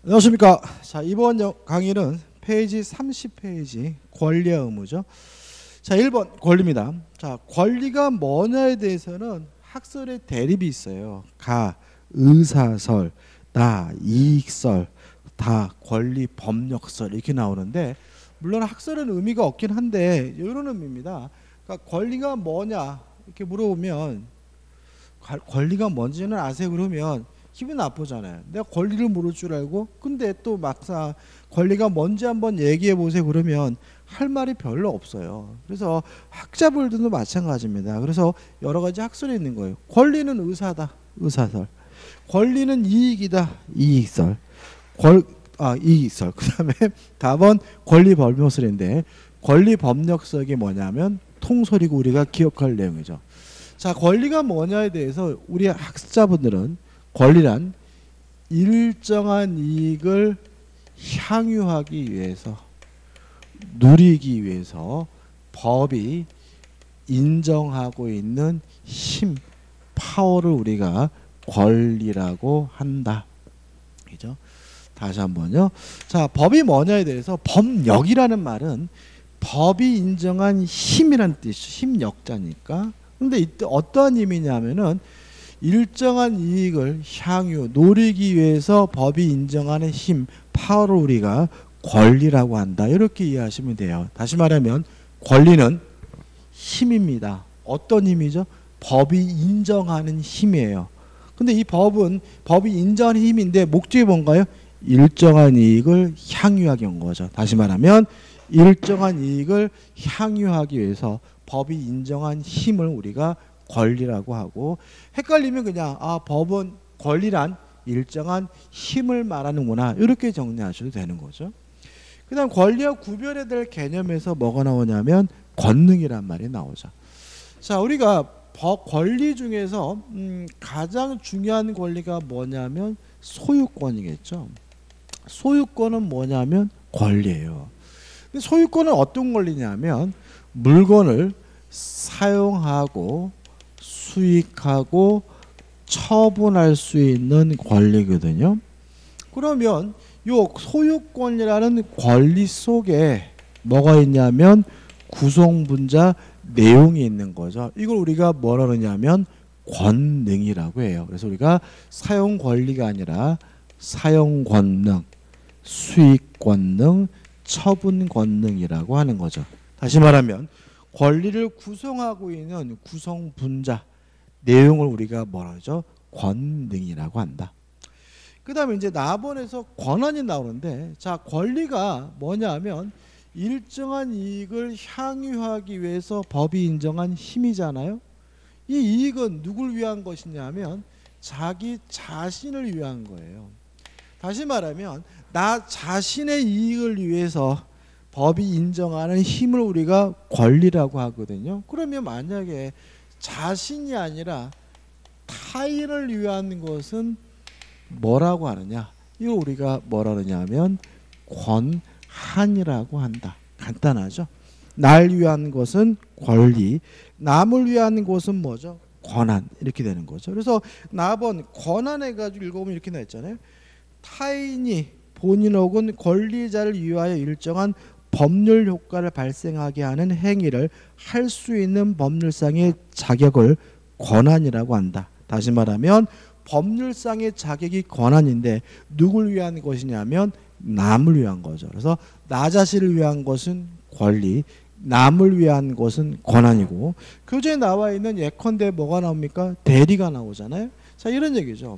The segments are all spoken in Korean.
안녕하십니까. 자, 이번 강의는 페이지 30페이지 권리의 의무죠. 자, 1번 권리입니다. 자, 권리가 뭐냐에 대해서는 학설의 대립이 있어요. 가, 의사설, 나, 이익설, 다, 권리, 법력설 이렇게 나오는데, 물론 학설은 의미가 없긴 한데 이런 의미입니다. 그러니까 권리가 뭐냐 이렇게 물어보면 권리가 뭔지는 아세요? 그러면 기분 나쁘잖아요. 내가 권리를 모를 줄 알고, 근데 또 막상 권리가 뭔지 한번 얘기해 보세요 그러면 할 말이 별로 없어요. 그래서 학자분들도 마찬가지입니다. 그래서 여러 가지 학설이 있는 거예요. 권리는 의사다, 의사설. 권리는 이익이다, 이익설. 이익설. 그 다음에 답은 권리 법력설인데, 권리 법력설이 뭐냐면 통설이고 우리가 기억할 내용이죠. 자, 권리가 뭐냐에 대해서 우리 학자분들은 권리란 일정한 이익을 향유하기 위해서, 누리기 위해서 법이 인정하고 있는 힘, 파워를 우리가 권리라고 한다. 그죠? 다시 한번요. 자, 법이 뭐냐에 대해서 법력이라는 말은 법이 인정한 힘이란 뜻이죠. 힘력자니까. 근데 이때 어떠한 의미냐면은 일정한 이익을 향유, 노리기 위해서 법이 인정하는 힘, 파워를 우리가 권리라고 한다. 이렇게 이해하시면 돼요. 다시 말하면 권리는 힘입니다. 어떤 힘이죠? 법이 인정하는 힘이에요. 근데 이 법은 법이 인정하는 힘인데 목적이 뭔가요? 일정한 이익을 향유하기 위한 거죠. 다시 말하면 일정한 이익을 향유하기 위해서 법이 인정한 힘을 우리가 권리라고 하고, 헷갈리면 그냥 법은 권리란 일정한 힘을 말하는구나 이렇게 정리하셔도 되는 거죠. 그 다음 권리와 구별해야 될 개념에서 뭐가 나오냐면 권능이란 말이 나오죠. 자, 우리가 권리 중에서 가장 중요한 권리가 뭐냐면 소유권이겠죠. 소유권은 뭐냐면 권리예요. 근데 소유권은 어떤 권리냐면 물건을 사용하고 수익하고 처분할 수 있는 권리거든요. 그러면 요 소유권이라는 권리 속에 뭐가 있냐면 구성분자 내용이 있는 거죠. 이걸 우리가 뭐라 그러냐면 권능이라고 해요. 그래서 우리가 사용 권리가 아니라 사용 권능, 수익 권능, 처분 권능이라고 하는 거죠. 다시 말하면 권리를 구성하고 있는 구성 분자 내용을 우리가 뭐라 하죠? 권능이라고 한다. 그 다음에 이제 나번에서 권한이 나오는데, 자, 권리가 뭐냐면 일정한 이익을 향유하기 위해서 법이 인정한 힘이잖아요. 이 이익은 누굴 위한 것이냐면 자기 자신을 위한 거예요. 다시 말하면 나 자신의 이익을 위해서 법이 인정하는 힘을 우리가 권리라고 하거든요. 그러면 만약에 자신이 아니라 타인을 위한 것은 뭐라고 하느냐? 이걸 우리가 뭐라 그러냐면 권한이라고 한다. 간단하죠? 날 위한 것은 권리, 남을 위한 것은 뭐죠? 권한. 이렇게 되는 거죠. 그래서 나번 권한 해가지고 읽어보면 이렇게 나있잖아요. 타인이 본인 혹은 권리자를 위하여 일정한 법률 효과를 발생하게 하는 행위를 할 수 있는 법률상의 자격을 권한이라고 한다. 다시 말하면 법률상의 자격이 권한인데 누굴 위한 것이냐면 남을 위한 거죠. 그래서 나 자신을 위한 것은 권리, 남을 위한 것은 권한이고, 교재에 나와 있는 예컨대 뭐가 나옵니까? 대리가 나오잖아요. 자, 이런 얘기죠.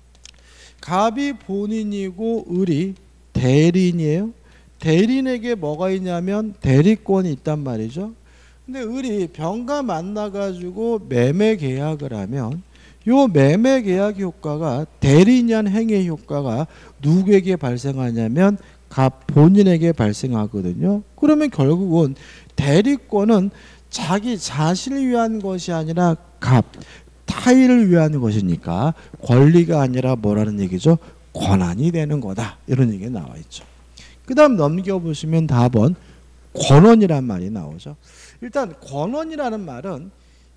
갑이 본인이고 을이 대리인이에요. 대리인에게 뭐가 있냐면 대리권이 있단 말이죠. 근데 을이 병과 만나가지고 매매 계약을 하면 요 매매 계약 효과가 대리인이 한 행위의 효과가 누구에게 발생하냐면 갑 본인에게 발생하거든요. 그러면 결국은 대리권은 자기 자신을 위한 것이 아니라 갑 타인을 위한 것이니까 권리가 아니라 뭐라는 얘기죠? 권한이 되는 거다. 이런 얘기가 나와 있죠. 그 다음 넘겨보시면 답은 권원이란 말이 나오죠. 일단 권원이라는 말은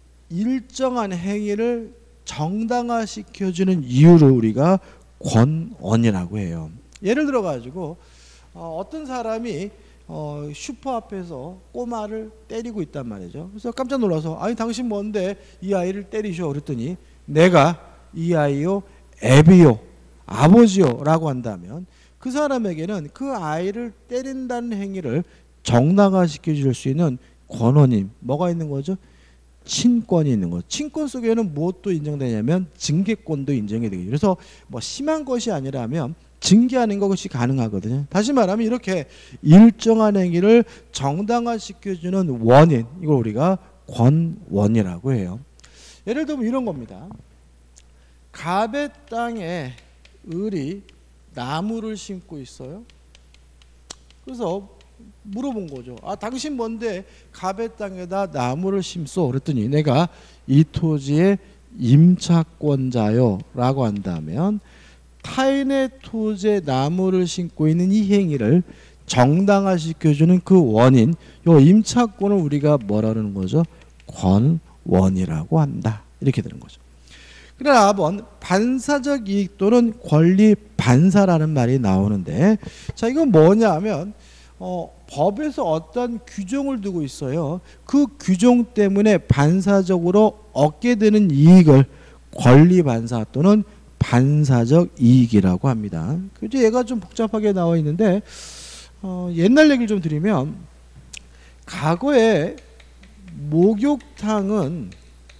일정한 행위를 정당화시켜주는 이유를 우리가 권원이라고 해요. 예를 들어 가지고 어떤 사람이 슈퍼 앞에서 꼬마를 때리고 있단 말이죠. 그래서 깜짝 놀라서 아니 당신 뭔데 이 아이를 때리셔 그랬더니 내가 이 아이요 애비요 아버지요 라고 한다면 그 사람에게는 그 아이를 때린다는 행위를 정당화시켜 줄 수 있는 권한이 뭐가 있는 거죠? 친권이 있는 거죠. 친권 속에는 무엇도 인정되냐면 징계권도 인정이 되겠죠. 그래서 뭐 심한 것이 아니라면 징계하는 것이 가능하거든요. 다시 말하면 이렇게 일정한 행위를 정당화시켜주는 원인, 이걸 우리가 권원이라고 해요. 예를 들면 이런 겁니다. 갑의 땅에 을이 나무를 심고 있어요. 그래서 물어본 거죠. 아, 당신 뭔데 갑의 땅에다 나무를 심소? 그랬더니 내가 이 토지의 임차권자요 라고 한다면 타인의 토지에 나무를 심고 있는 이 행위를 정당화시켜주는 그 원인, 요 임차권을 우리가 뭐라는 거죠? 권원이라고 한다. 이렇게 되는 거죠. 그러나 4번 반사적 이익 또는 권리 반사라는 말이 나오는데, 자 이건 뭐냐면 법에서 어떤 규정을 두고 있어요. 그 규정 때문에 반사적으로 얻게 되는 이익을 권리 반사 또는 반사적 이익이라고 합니다. 그죠? 얘가 좀 복잡하게 나와 있는데 옛날 얘기를 좀 드리면 과거에 목욕탕은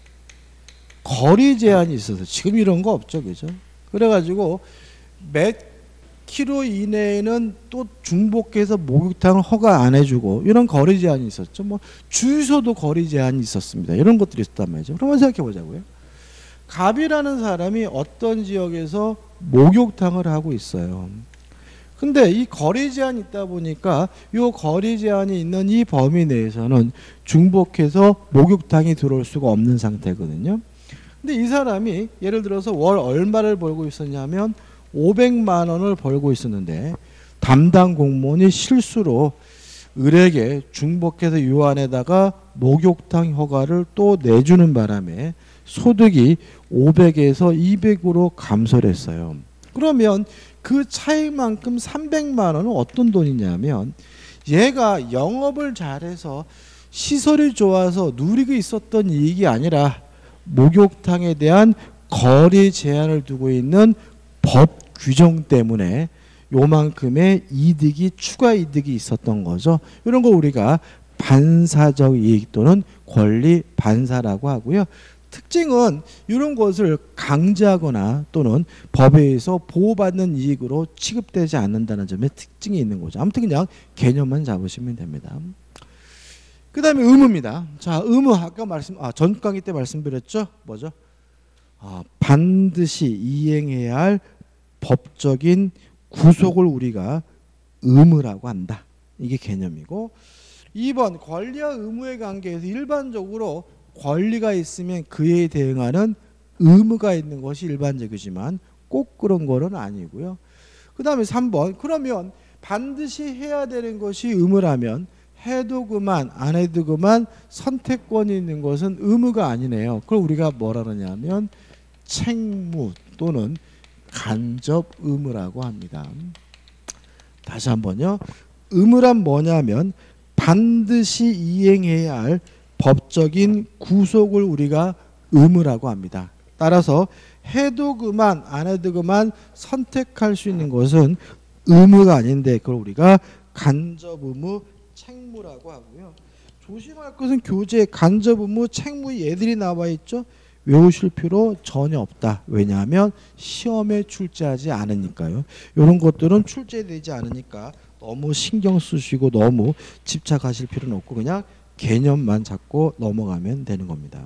거리 제한이 있어서 지금 이런 거 없죠, 그죠? 그래가지고 몇 킬로 이내에는 또 중복해서 목욕탕을 허가 안 해주고 이런 거리 제한이 있었죠. 뭐 주유소도 거리 제한이 있었습니다. 이런 것들이 있었단 말이죠. 그러면 생각해 보자고요. 갑이라는 사람이 어떤 지역에서 목욕탕을 하고 있어요. 근데 이 거리 제한이 있다 보니까 이 거리 제한이 있는 이 범위 내에서는 중복해서 목욕탕이 들어올 수가 없는 상태거든요. 근데 이 사람이 예를 들어서 월 얼마를 벌고 있었냐면 500만 원을 벌고 있었는데 담당 공무원이 실수로 을에게 중복해서 요 안에다가 목욕탕 허가를 또 내주는 바람에 소득이 500에서 200으로 감소를 했어요. 그러면 그 차이만큼 300만 원은 어떤 돈이냐면 얘가 영업을 잘해서 시설이 좋아서 누리고 있었던 이익이 아니라 목욕탕에 대한 거리 제한을 두고 있는 법 규정 때문에 요만큼의 이득이 추가 이득이 있었던 거죠. 이런 거 우리가 반사적 이익 또는 권리 반사라고 하고요. 특징은 이런 것을 강제하거나 또는 법에 의해서 보호받는 이익으로 취급되지 않는다는 점에 특징이 있는 거죠. 아무튼 그냥 개념만 잡으시면 됩니다. 그 다음에 의무입니다. 자, 의무 아까 전 강의 때 말씀드렸죠. 뭐죠? 반드시 이행해야 할 법적인 구속을 우리가 의무라고 한다. 이게 개념이고 2번 권리와 의무의 관계에서 일반적으로 권리가 있으면 그에 대응하는 의무가 있는 것이 일반적이지만 꼭 그런 거는 아니고요. 그 다음에 3번 그러면 반드시 해야 되는 것이 의무라면 해도 그만 안 해도 그만 선택권이 있는 것은 의무가 아니네요. 그걸 우리가 뭐라 그러냐면 책무 또는 간접 의무라고 합니다. 다시 한번요. 의무란 뭐냐면 반드시 이행해야 할 법적인 구속을 우리가 의무라고 합니다. 따라서 해도 그만 안 해도 그만 선택할 수 있는 것은 의무가 아닌데 그걸 우리가 간접 의무 책무라고 하고요. 조심할 것은 교재 간접 의무 책무 얘들이 나와 있죠. 외우실 필요 전혀 없다. 왜냐하면 시험에 출제하지 않으니까요. 이런 것들은 출제되지 않으니까 너무 신경 쓰시고 너무 집착하실 필요는 없고 그냥 개념만 잡고 넘어가면 되는 겁니다.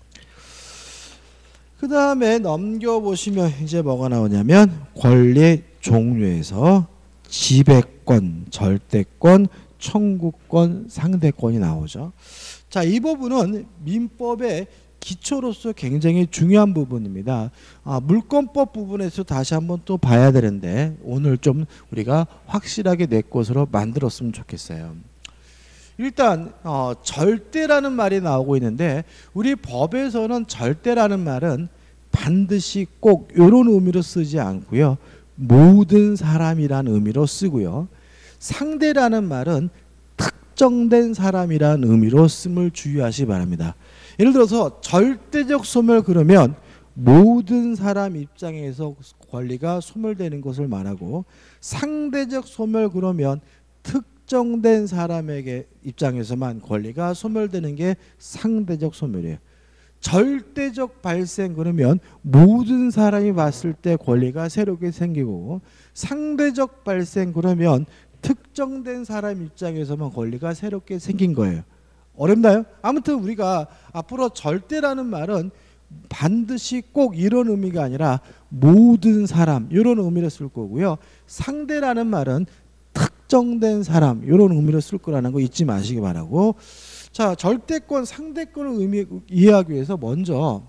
그 다음에 넘겨보시면 이제 뭐가 나오냐면 권리의 종류에서 지배권, 절대권, 청구권, 상대권이 나오죠. 자, 이 부분은 민법의 기초로서 굉장히 중요한 부분입니다. 물권법 부분에서 다시 한번 또 봐야 되는데 오늘 좀 우리가 확실하게 내 것으로 만들었으면 좋겠어요. 일단 절대라는 말이 나오고 있는데 우리 법에서는 절대라는 말은 반드시 꼭 이런 의미로 쓰지 않고요. 모든 사람이라는 의미로 쓰고요. 상대라는 말은 특정된 사람이라는 의미로 씀을 주의하시 바랍니다. 예를 들어서 절대적 소멸 그러면 모든 사람 입장에서 권리가 소멸되는 것을 말하고, 상대적 소멸 그러면 특정된 사람에게 입장에서만 권리가 소멸되는 게 상대적 소멸이에요. 절대적 발생 그러면 모든 사람이 봤을 때 권리가 새롭게 생기고, 상대적 발생 그러면 특정된 사람 입장에서만 권리가 새롭게 생긴 거예요. 어렵나요? 아무튼 우리가 앞으로 절대라는 말은 반드시 꼭 이런 의미가 아니라 모든 사람 이런 의미로 쓸 거고요. 상대라는 말은 특정된 사람 이런 의미로 쓸 거라는 거 잊지 마시기 바라고. 자, 절대권, 상대권을 이해하기 위해서 먼저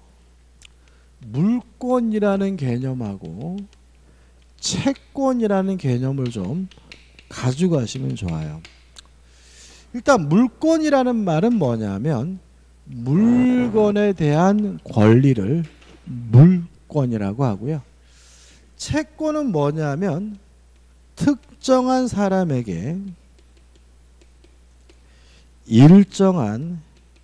물권이라는 개념하고 채권이라는 개념을 좀 가져가시면 좋아요. 일단 물권이라는 말은 뭐냐면 물건에 대한 권리를 물권이라고 하고요. 채권은 뭐냐면 특정한 사람에게 일정한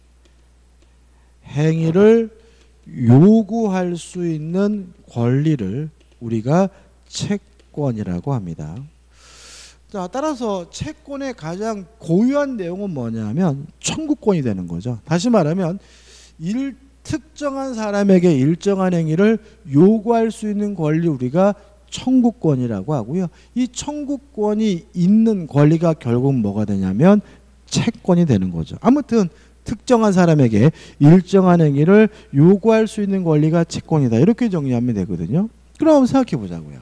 행위를 요구할 수 있는 권리를 우리가 채권이라고 합니다. 자, 따라서 채권의 가장 고유한 내용은 뭐냐면 청구권이 되는 거죠. 다시 말하면 특정한 사람에게 일정한 행위를 요구할 수 있는 권리 우리가 청구권이라고 하고요. 이 청구권이 있는 권리가 결국 뭐가 되냐면 채권이 되는 거죠. 아무튼 특정한 사람에게 일정한 행위를 요구할 수 있는 권리가 채권이다. 이렇게 정리하면 되거든요. 그럼 생각해 보자고요.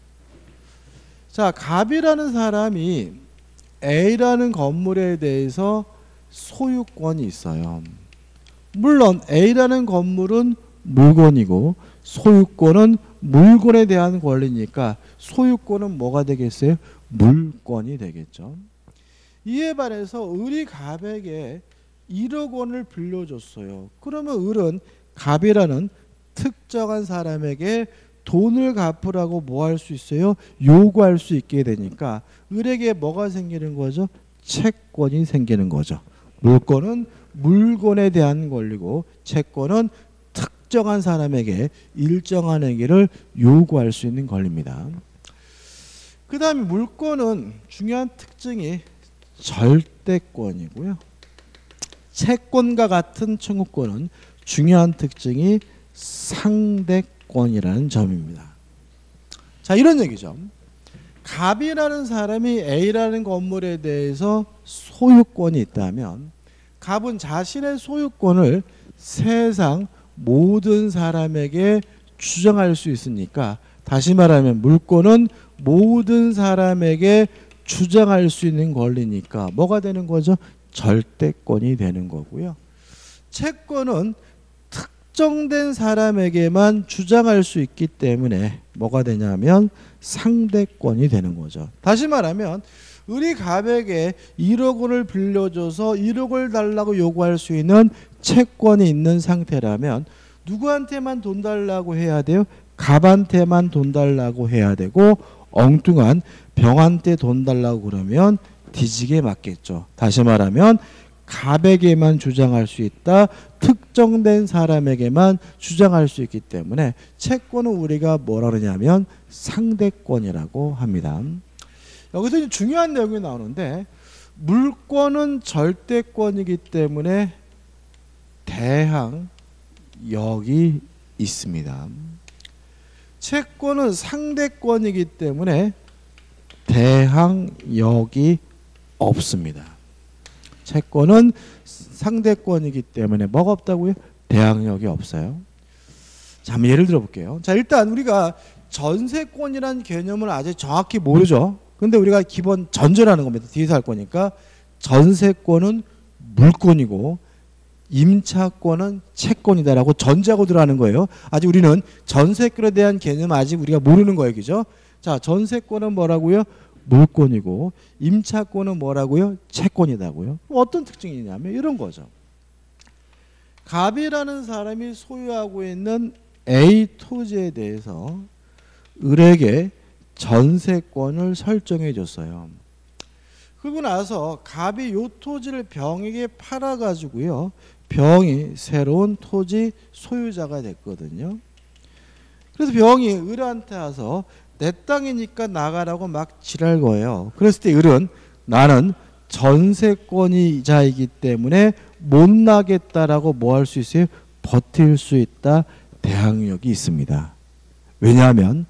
자, 갑이라는 사람이 A라는 건물에 대해서 소유권이 있어요. 물론 A라는 건물은 물건이고 소유권은 물건에 대한 권리니까 소유권은 뭐가 되겠어요? 물권이 되겠죠. 이에 반해서 을이 갑에게 1억 원을 빌려줬어요. 그러면 을은 갑이라는 특정한 사람에게 돈을 갚으라고 뭐 할 수 있어요? 요구할 수 있게 되니까 을에게 뭐가 생기는 거죠? 채권이 생기는 거죠. 물권은 물건에 대한 권리고 채권은 특정한 사람에게 일정한 행위를 요구할 수 있는 권리입니다. 그 다음에 물권은 중요한 특징이 절대권이고요. 채권과 같은 청구권은 중요한 특징이 상대권이라는 점입니다. 자, 이런 얘기죠. 갑이라는 사람이 A라는 건물에 대해서 소유권이 있다면 갑은 자신의 소유권을 세상 모든 사람에게 주장할 수 있으니까, 다시 말하면 물권은 모든 사람에게 주장할 수 있는 권리니까 뭐가 되는 거죠? 절대권이 되는 거고요. 채권은 특정된 사람에게만 주장할 수 있기 때문에 뭐가 되냐면 상대권이 되는 거죠. 다시 말하면 을이 갑에게 1억 원을 빌려줘서 1억을 달라고 요구할 수 있는 채권이 있는 상태라면 누구한테만 돈 달라고 해야 돼요? 갑한테만 돈 달라고 해야 되고, 엉뚱한 병한테 돈 달라고 그러면 뒤지게 맞겠죠. 다시 말하면 갑에게만 주장할 수 있다. 특정된 사람에게만 주장할 수 있기 때문에 채권은 우리가 뭐라 그러냐면 상대권이라고 합니다. 여기서 중요한 내용이 나오는데, 물권은 절대권이기 때문에 대항력이 있습니다. 채권은 상대권이기 때문에 대항력이 없습니다. 채권은 상대권이기 때문에 뭐가 없다고요? 대항력이 없어요. 자, 한번 예를 들어 볼게요. 자, 일단 우리가 전세권이라는 개념을 아직 정확히 모르죠. 근데 우리가 기본 전제라는 겁니다. 뒤에서 할 거니까. 전세권은 물권이고 임차권은 채권이다라고 전제하고 들어가는 거예요. 아직 우리는 전세권에 대한 개념 아직 우리가 모르는 거예요. 그죠? 자, 전세권은 뭐라고요? 물권이고 임차권은 뭐라고요? 채권이다고요. 어떤 특징이 있냐면 이런 거죠. 갑이라는 사람이 소유하고 있는 A 토지에 대해서 을에게 전세권을 설정해 줬어요. 그러고 나서 갑이 요 토지를 병에게 팔아가지고요. 병이 새로운 토지 소유자가 됐거든요. 그래서 병이 을한테 와서 내 땅이니까 나가라고 막 지랄 거예요. 그랬을 때 을은 나는 전세권이자이기 때문에 못 나겠다라고 뭐 할 수 있어요? 버틸 수 있다. 대항력이 있습니다. 왜냐하면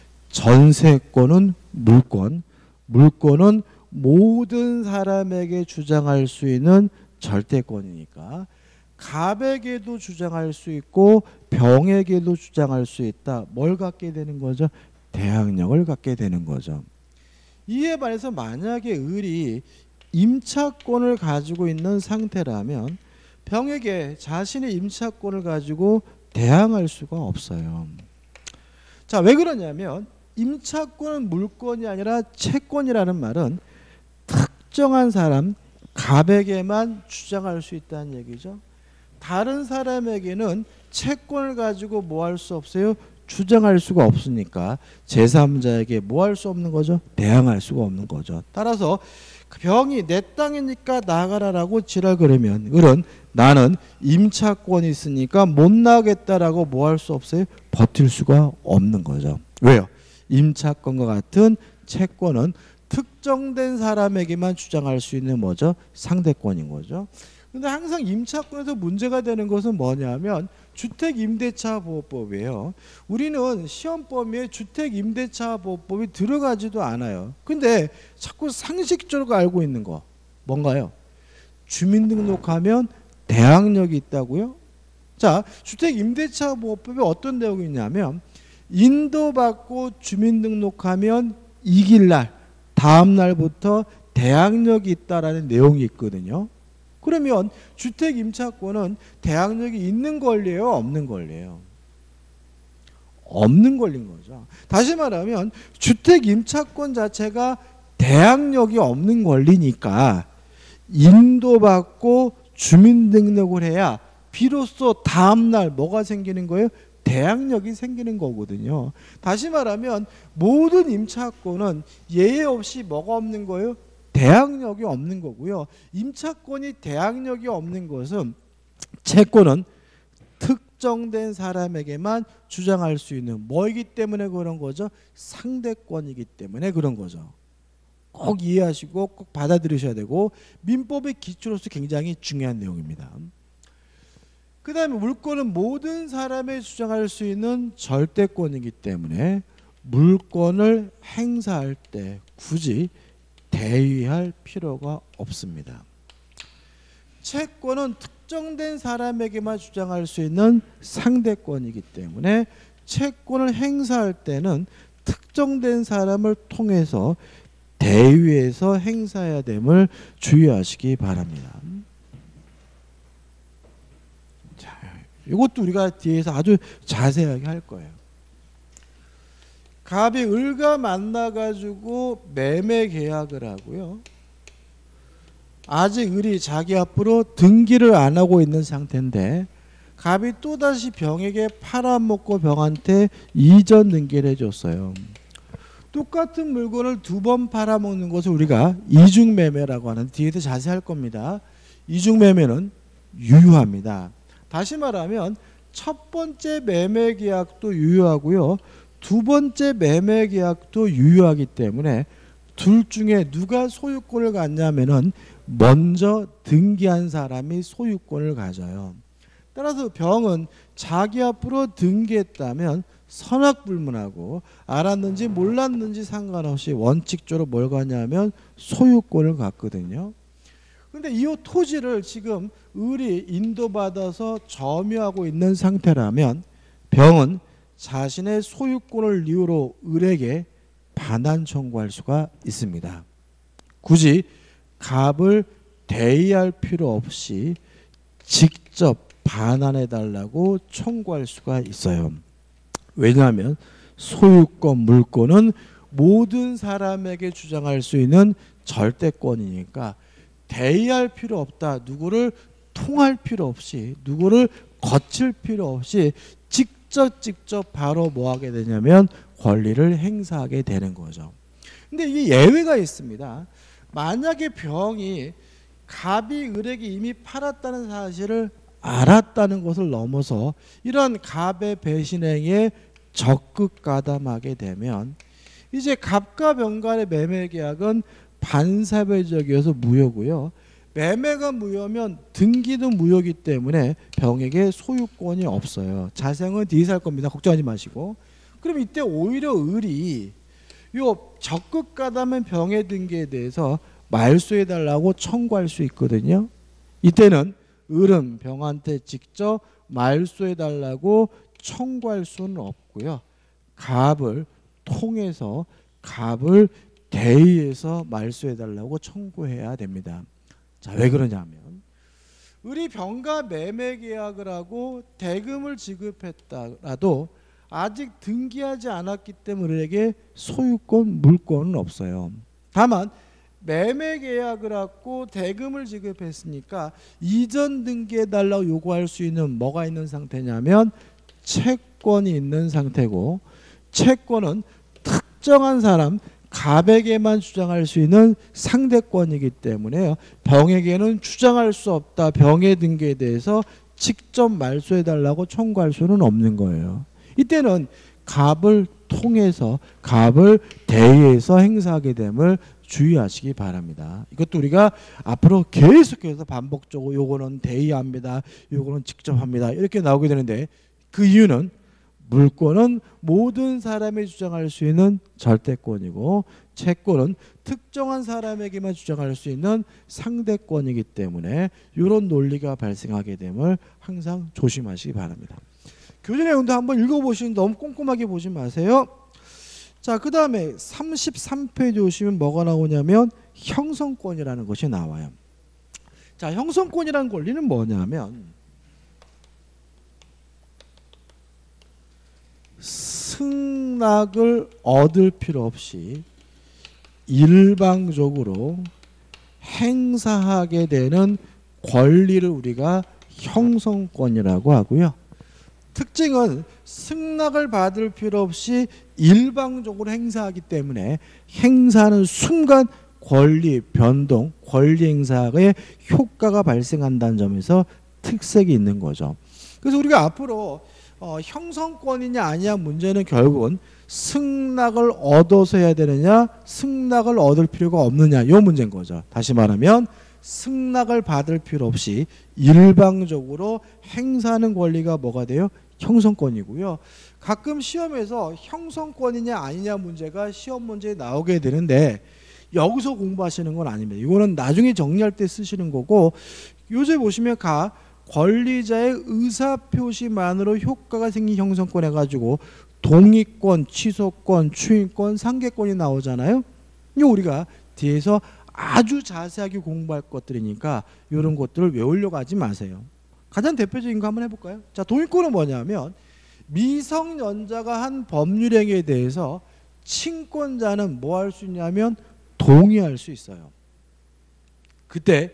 전세권은 물권, 물권은 모든 사람에게 주장할 수 있는 절대권이니까 갑에게도 주장할 수 있고 병에게도 주장할 수 있다. 뭘 갖게 되는 거죠? 대항력을 갖게 되는 거죠. 이에 반해서 만약에 을이 임차권을 가지고 있는 상태라면 병에게 자신의 임차권을 가지고 대항할 수가 없어요. 자, 왜 그러냐면 임차권은 물권이 아니라 채권이라는 말은 특정한 사람, 갑에게만 주장할 수 있다는 얘기죠. 다른 사람에게는 채권을 가지고 뭐 할 수 없어요? 주장할 수가 없으니까 제3자에게 뭐 할 수 없는 거죠? 대항할 수가 없는 거죠. 따라서 병이 내 땅이니까 나가라라고 지랄 그러면 을은 나는 임차권이 있으니까 못 나가겠다라고 뭐 할 수 없어요? 버틸 수가 없는 거죠. 왜요? 임차권과 같은 채권은 특정된 사람에게만 주장할 수 있는 뭐죠? 상대권인 거죠. 근데 항상 임차권에서 문제가 되는 것은 뭐냐면 주택임대차보호법이에요. 우리는 시험 범위에 주택임대차보호법이 들어가지도 않아요. 근데 자꾸 상식적으로 알고 있는 거 뭔가요? 주민등록하면 대항력이 있다고요? 자, 주택임대차보호법에 어떤 내용이 있냐면 인도받고 주민등록하면 이길 날 다음 날부터 대항력이 있다라는 내용이 있거든요. 그러면 주택임차권은 대항력이 있는 권리예요? 없는 권리예요? 없는 권리인 거죠. 다시 말하면 주택임차권 자체가 대항력이 없는 권리니까 인도받고 주민등록을 해야 비로소 다음날 뭐가 생기는 거예요? 대항력이 생기는 거거든요. 다시 말하면 모든 임차권은 예외 없이 뭐가 없는 거예요? 대항력이 없는 거고요. 임차권이 대항력이 없는 것은 채권은 특정된 사람에게만 주장할 수 있는 뭐이기 때문에 그런 거죠? 상대권이기 때문에 그런 거죠. 꼭 이해하시고 꼭 받아들이셔야 되고 민법의 기초로서 굉장히 중요한 내용입니다. 그 다음에 물권은 모든 사람이 주장할 수 있는 절대권이기 때문에 물권을 행사할 때 굳이 대위할 필요가 없습니다. 채권은 특정된 사람에게만 주장할 수 있는 상대권이기 때문에 채권을 행사할 때는 특정된 사람을 통해서 대위에서 행사해야 됨을 주의하시기 바랍니다. 자, 이것도 우리가 뒤에서 아주 자세하게 할 거예요. 갑이 을과 만나가지고 매매 계약을 하고요. 아직 을이 자기 앞으로 등기를 안 하고 있는 상태인데 갑이 또다시 병에게 팔아먹고 병한테 이전 등기를 해줬어요. 똑같은 물건을 두 번 팔아먹는 것을 우리가 이중매매라고 하는 뒤에도 자세히 할 겁니다. 이중매매는 유효합니다. 다시 말하면 첫 번째 매매 계약도 유효하고요. 두 번째 매매 계약도 유효하기 때문에 둘 중에 누가 소유권을 갖냐면은 먼저 등기한 사람이 소유권을 가져요. 따라서 병은 자기 앞으로 등기했다면 선악불문하고 알았는지 몰랐는지 상관없이 원칙적으로 뭘 갖냐면 소유권을 갖거든요. 근데 이 토지를 지금 을이 인도받아서 점유하고 있는 상태라면 병은 자신의 소유권을 이유로 을에게 반환 청구할 수가 있습니다. 굳이 갑을 대의할 필요 없이 직접 반환해 달라고 청구할 수가 있어요. 왜냐하면 소유권, 물권은 모든 사람에게 주장할 수 있는 절대권이니까 대의할 필요 없다. 누구를 통할 필요 없이, 누구를 거칠 필요 없이 직접 바로 뭐 하게 되냐면 권리를 행사하게 되는 거죠. 근데 이게 예외가 있습니다. 만약에 병이 갑이 을에게 이미 팔았다는 사실을 알았다는 것을 넘어서 이런 갑의 배신행위에 적극 가담하게 되면 이제 갑과 병 간의 매매 계약은 반사회적이어서 무효고요. 매매가 무효면 등기도 무효이기 때문에 병에게 소유권이 없어요. 자세한 뒤에서 할 겁니다. 걱정하지 마시고. 그럼 이때 오히려 을이 요 적극 가담한 병의 등기에 대해서 말소해달라고 청구할 수 있거든요. 이때는 을은 병한테 직접 말소해달라고 청구할 수는 없고요. 갑을 통해서 갑을 대의해서 말소해달라고 청구해야 됩니다. 자, 왜 그러냐면 을이 병과 매매 계약을 하고 대금을 지급했다라도 아직 등기하지 않았기 때문에 을에게 소유권, 물권은 없어요. 다만 매매 계약을 하고 대금을 지급했으니까 이전 등기해달라고 요구할 수 있는 뭐가 있는 상태냐면 채권이 있는 상태고, 채권은 특정한 사람 갑에게만 주장할 수 있는 상대권이기 때문에요. 병에게는 주장할 수 없다. 병의 등기에 대해서 직접 말소해달라고 청구할 수는 없는 거예요. 이때는 갑을 통해서 갑을 대의해서 행사하게 됨을 주의하시기 바랍니다. 이것도 우리가 앞으로 계속해서 반복적으로 요거는 대의합니다. 요거는 직접 합니다. 이렇게 나오게 되는데 그 이유는 물권은 모든 사람이 주장할 수 있는 절대권이고 채권은 특정한 사람에게만 주장할 수 있는 상대권이기 때문에 이런 논리가 발생하게 됨을 항상 조심하시기 바랍니다. 교재 내용도 한번 읽어보시면 너무 꼼꼼하게 보지 마세요. 자, 그 다음에 33페이지 오시면 뭐가 나오냐면 형성권이라는 것이 나와요. 자, 형성권이라는 권리는 뭐냐면 승낙을 얻을 필요 없이 일방적으로 행사하게 되는 권리를 우리가 형성권이라고 하고요. 특징은 승낙을 받을 필요 없이 일방적으로 행사하기 때문에 행사하는 순간 권리 변동, 권리 행사의 효과가 발생한다는 점에서 특색이 있는 거죠. 그래서 우리가 앞으로 형성권이냐 아니냐 문제는 결국은 승낙을 얻어서 해야 되느냐 승낙을 얻을 필요가 없느냐 이 문제인 거죠. 다시 말하면 승낙을 받을 필요 없이 일방적으로 행사하는 권리가 뭐가 돼요? 형성권이고요. 가끔 시험에서 형성권이냐 아니냐 문제가 시험 문제에 나오게 되는데 여기서 공부하시는 건 아닙니다. 이거는 나중에 정리할 때 쓰시는 거고, 요새 보시면 권리자의 의사표시만으로 효과가 생긴 형성권 해가지고 동의권, 취소권, 추인권, 상계권이 나오잖아요. 이거 우리가 뒤에서 아주 자세하게 공부할 것들이니까 이런 것들을 외우려고 하지 마세요. 가장 대표적인 거 한번 해볼까요? 자, 동의권은 뭐냐면 미성년자가 한 법률행위에 대해서 친권자는 뭐 할 수 있냐면 동의할 수 있어요. 그때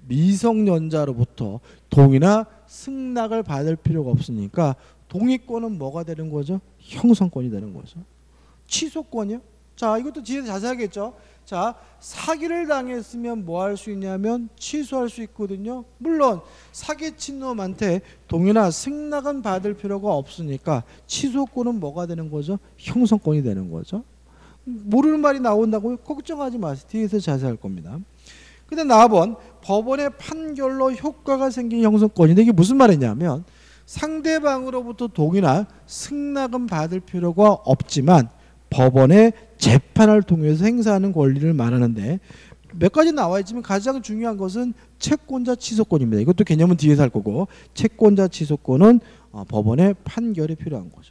미성년자로부터 동의나 승낙을 받을 필요가 없으니까 동의권은 뭐가 되는 거죠? 형성권이 되는 거죠. 취소권이요? 자, 이것도 뒤에서 자세하겠죠. 자, 사기를 당했으면 뭐 할 수 있냐면 취소할 수 있거든요. 물론 사기친 놈한테 동의나 승낙은 받을 필요가 없으니까 취소권은 뭐가 되는 거죠? 형성권이 되는 거죠. 모르는 말이 나온다고요? 걱정하지 마세요. 뒤에서 자세할 겁니다. 근데 나번 법원의 판결로 효과가 생긴 형성권인데 이게 무슨 말이냐면 상대방으로부터 동의나 승낙은 받을 필요가 없지만 법원의 재판을 통해서 행사하는 권리를 말하는데 몇 가지 나와 있지만 가장 중요한 것은 채권자 취소권입니다. 이것도 개념은 뒤에서 할 거고, 채권자 취소권은 법원의 판결이 필요한 거죠.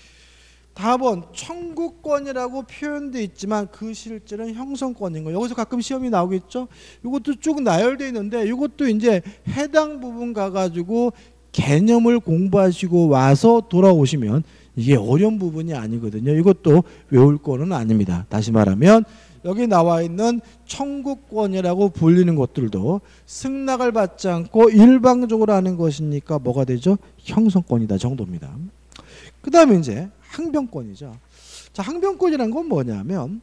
다음은 청구권이라고 표현되어 있지만 그 실제는 형성권인 거예요. 여기서 가끔 시험이 나오겠죠. 이것도 쭉 나열되어 있는데 이것도 이제 해당 부분 가가지고 개념을 공부하시고 와서 돌아오시면 이게 어려운 부분이 아니거든요. 이것도 외울 거는 아닙니다. 다시 말하면 여기 나와 있는 청구권이라고 불리는 것들도 승낙을 받지 않고 일방적으로 하는 것이니까 뭐가 되죠? 형성권이다 정도입니다. 그 다음에 이제 항변권이죠. 자, 자, 항변권이란 건 뭐냐면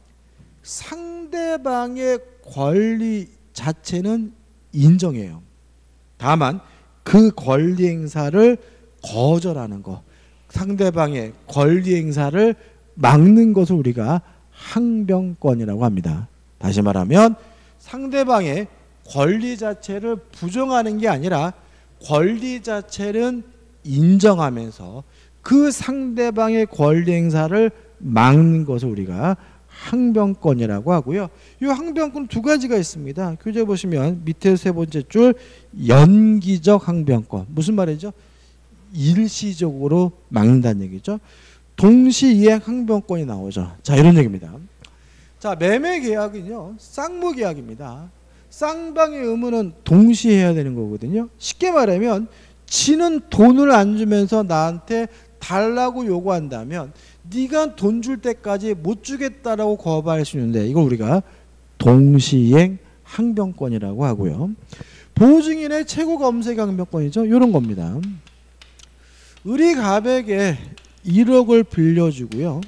상대방의 권리 자체는 인정해요. 다만 그 권리 행사를 거절하는 거, 상대방의 권리 행사를 막는 것을 우리가 항변권이라고 합니다. 다시 말하면 상대방의 권리 자체를 부정하는 게 아니라 권리 자체는 인정하면서 그 상대방의 권리 행사를 막는 것을 우리가 항변권이라고 하고요. 이 항변권 두 가지가 있습니다. 교재 보시면 밑에 세 번째 줄 연기적 항변권. 무슨 말이죠? 일시적으로 막는다는 얘기죠. 동시이행 항변권이 나오죠. 자, 이런 얘기입니다. 자, 매매 계약은요, 쌍무 계약입니다. 쌍방의 의무는 동시에 해야 되는 거거든요. 쉽게 말하면 지는 돈을 안 주면서 나한테 달라고 요구한다면 네가 돈 줄 때까지 못 주겠다라고 거부할 수 있는데 이걸 우리가 동시이행 항변권이라고 하고요. 보증인의 최고 검색 항변권이죠. 이런 겁니다. 을이 갑에게 1억을 빌려주고요.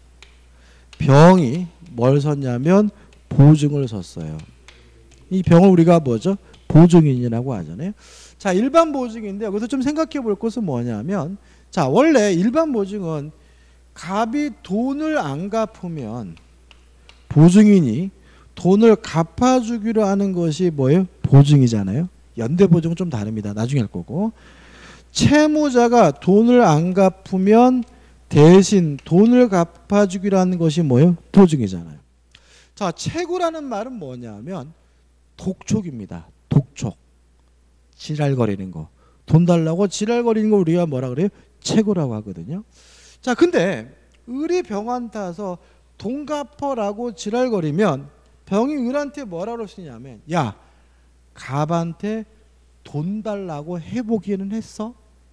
병이 뭘 섰냐면 보증을 섰어요. 이 병을 우리가 뭐죠? 보증인이라고 하잖아요. 자, 일반 보증인데 여기서 좀 생각해 볼 것은 뭐냐면, 자, 원래 일반 보증은 갑이 돈을 안 갚으면 보증인이 돈을 갚아주기로 하는 것이 뭐예요? 보증이잖아요. 연대보증은 좀 다릅니다. 나중에 할 거고. 채무자가 돈을 안 갚으면 대신 돈을 갚아주기로 하는 것이 뭐예요? 보증이잖아요. 자, 채구라는 말은 뭐냐면 독촉입니다. 독촉. 지랄거리는 거. 돈 달라고 지랄거리는 거 우리가 뭐라 그래요? 채구라고 하거든요. 자, 근데 을이 병한테 와서 돈 갚어라고 지랄거리면 병이 을한테 뭐라고 할 수 있냐면, 야, 갑한테 돈 달라고 해보기는 했어?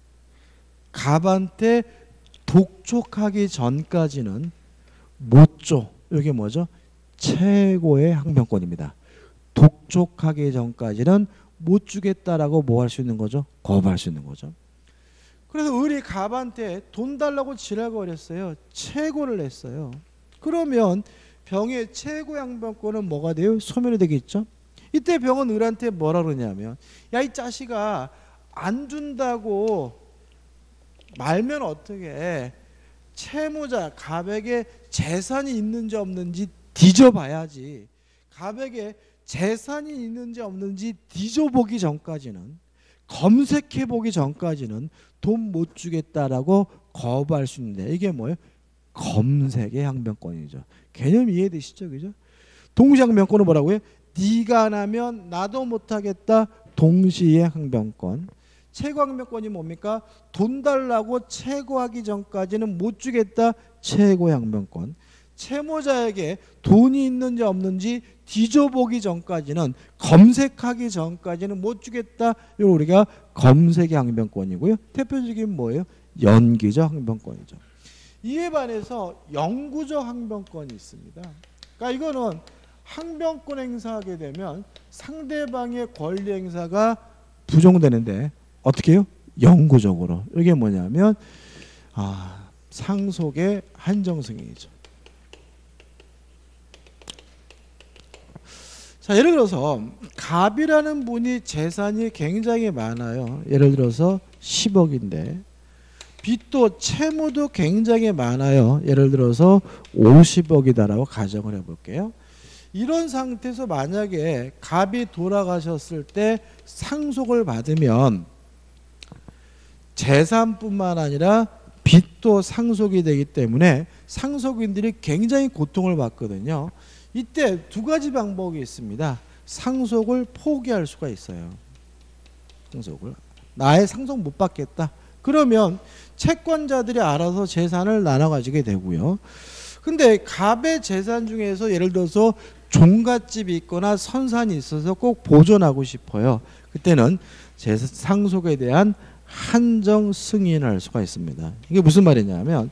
갑한테 독촉하기 전까지는 못 줘. 이게 뭐죠? 최고의 항변권입니다. 독촉하기 전까지는 못 주겠다라고 뭐 할 수 있는 거죠? 거부할 수 있는 거죠. 그래서 을이 갑한테 돈 달라고 지랄거렸어요. 최고를 냈어요. 그러면 병의 최고 항변권은 뭐가 돼요? 소멸이 되겠죠. 이때 병은 을한테 뭐라 그러냐면, 야, 이 자식아, 안 준다고 말면 어떻게 채무자 갑에게 재산이 있는지 없는지 뒤져봐야지. 갑에게 재산이 있는지 없는지 뒤져보기 전까지는, 검색해보기 전까지는 돈 못 주겠다라고 거부할 수 있는데 이게 뭐예요? 검색의 항변권이죠. 개념 이해되시죠? 그죠? 동시항변권은 뭐라고요? 네가 안 하면 나도 못하겠다. 동시의 항변권. 최고항변권이 뭡니까? 돈 달라고 최고하기 전까지는 못 주겠다. 최고의 항변권. 채무자에게 돈이 있는지 없는지 뒤져보기 전까지는, 검색하기 전까지는 못 주겠다. 이거 우리가 검색의 항변권이고요. 대표적인 뭐예요? 연기적 항변권이죠. 이에 반해서 영구적 항변권이 있습니다. 그러니까 이거는 항변권 행사하게 되면 상대방의 권리 행사가 부정되는데 어떻게 해요? 영구적으로. 이게 뭐냐면 상속의 한정승인이죠. 자, 예를 들어서 갑이라는 분이 재산이 굉장히 많아요. 예를 들어서 10억인데 빚도 채무도 굉장히 많아요. 예를 들어서 50억이다라고 가정을 해볼게요. 이런 상태에서 만약에 갑이 돌아가셨을 때 상속을 받으면 재산뿐만 아니라 빚도 상속이 되기 때문에 상속인들이 굉장히 고통을 받거든요. 이때 두 가지 방법이 있습니다. 상속을 포기할 수가 있어요. 상속을. 나의 상속 못 받겠다. 그러면 채권자들이 알아서 재산을 나눠 가지게 되고요. 근데 갑의 재산 중에서 예를 들어서 종갓집이 있거나 선산이 있어서 꼭 보존하고 싶어요. 그때는 상속에 대한 한정 승인을 할 수가 있습니다. 이게 무슨 말이냐면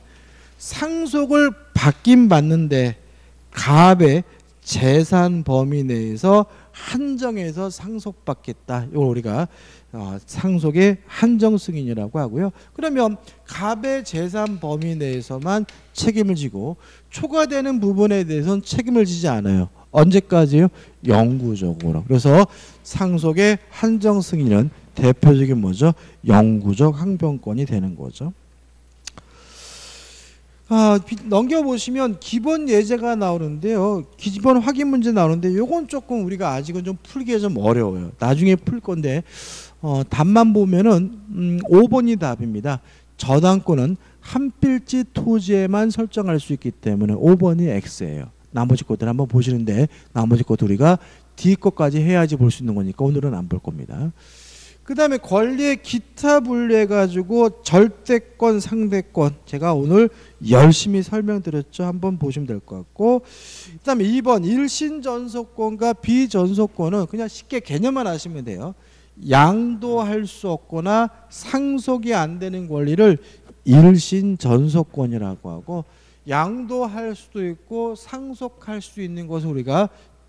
상속을 받긴 받는데 갑의 재산 범위 내에서 한정해서 상속받겠다. 이걸 우리가 상속의 한정 승인이라고 하고요. 그러면 갑의 재산 범위 내에서만 책임을 지고 초과되는 부분에 대해서는 책임을 지지 않아요. 언제까지요? 영구적으로. 그래서 상속의 한정 승인은 대표적인 뭐죠? 영구적 항변권이 되는 거죠. 넘겨보시면 기본 예제가 나오는데요. 기본 확인 문제 나오는데 요건 조금 우리가 아직은 좀 풀기가 좀 어려워요. 나중에 풀 건데 답만 보면은 5번이 답입니다. 저당권은 한 필지 토지에만 설정할 수 있기 때문에 5번이 X예요. 나머지 것들 한번 보시는데 나머지 것들 우리가 뒤 것까지 해야지 볼 수 있는 거니까 오늘은 안 볼 겁니다. 그 다음에 권리의 기타 분류해가지고 절대권, 상대권 제가 오늘 열심히 설명드렸죠. 한번 보시면 될 것 같고, 그 다음에 2번 일신전속권과 비전속권은 그냥 쉽게 개념만 아시면 돼요. 양도할 수 없거나 상속이 안 되는 권리를 일신전속권이라고 하고, 양도할 수도 있고 상속할 수 있는 것을 우리가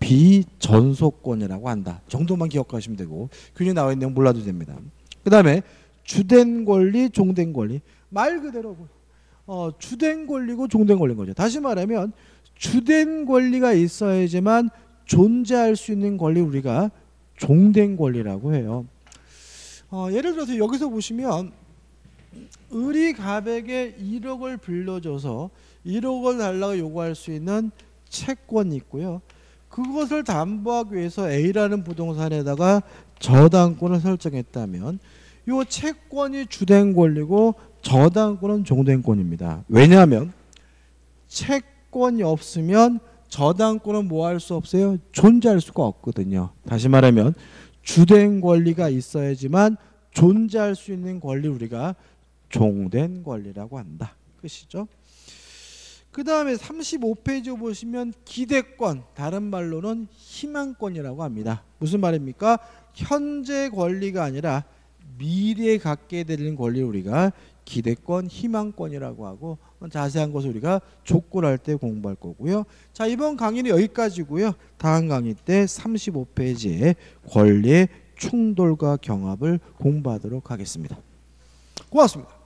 비전속권이라고 한다. 정도만 기억하시면 되고 균이 나와 있는 내용 몰라도 됩니다. 그 다음에 주된 권리, 종된 권리. 말 그대로 주된 권리고 종된 권리인 거죠. 다시 말하면 주된 권리가 있어야지만 존재할 수 있는 권리 우리가 종된 권리라고 해요. 예를 들어서 여기서 보시면 을이 갑에게 1억을 빌려줘서 1억을 달라고 요구할 수 있는 채권이 있고요. 그것을 담보하기 위해서 A라는 부동산에다가 저당권을 설정했다면 이 채권이 주된 권리고 저당권은 종된 권입니다. 왜냐하면 채권이 없으면 저당권은 뭐 할 수 없어요? 존재할 수가 없거든요. 다시 말하면 주된 권리가 있어야지만 존재할 수 있는 권리 우리가 종된 권리라고 한다. 끝이죠. 그 다음에 35페이지 보시면 기대권, 다른 말로는 희망권이라고 합니다. 무슨 말입니까? 현재 권리가 아니라 미래에 갖게 되는 권리를 우리가 기대권, 희망권이라고 하고, 자세한 것을 우리가 족구할 때 공부할 거고요. 자, 이번 강의는 여기까지고요. 다음 강의 때 35페이지에 권리의 충돌과 경합을 공부하도록 하겠습니다. 고맙습니다.